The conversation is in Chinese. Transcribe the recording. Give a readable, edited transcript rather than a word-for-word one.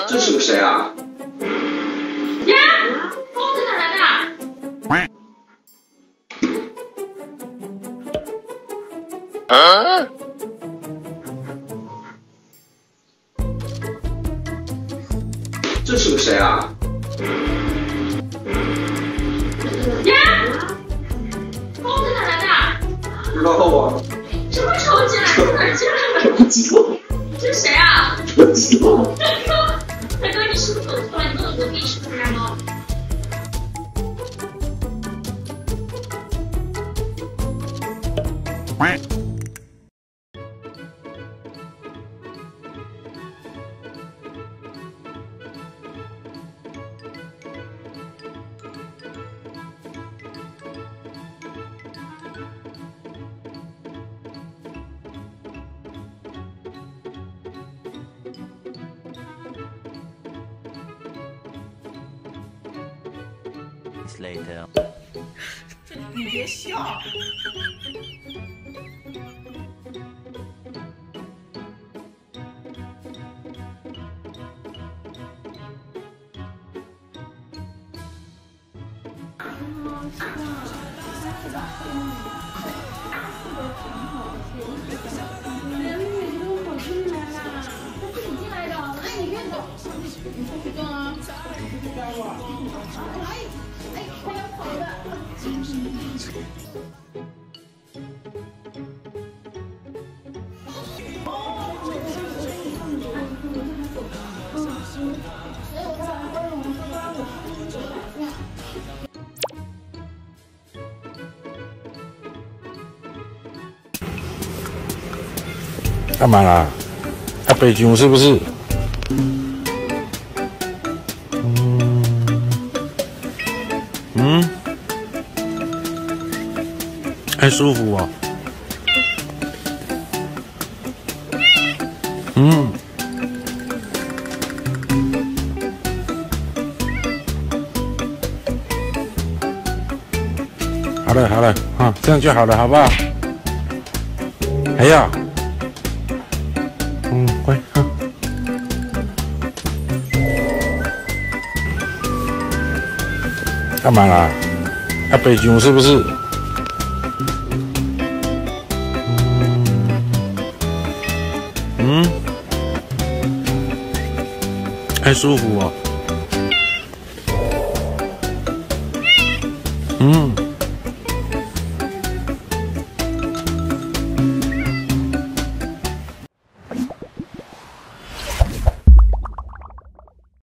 这是个谁啊？ 呀，疯子哪来的？ 这是个谁啊？ 呀，疯子哪来的？ 不知道啊。 什么时候进来？从哪儿进来的？ 不知道。 这是谁啊？ 不知道。 大哥，你是不是走错了？你问我隔壁是不是来吗？ Later. 你别笑。 干嘛啦？啊，北京是不是？还舒服哦。好了好了，啊，这样就好了，好不好？还要？乖，啊。干嘛啦？啊，北京是不是？还舒服哦。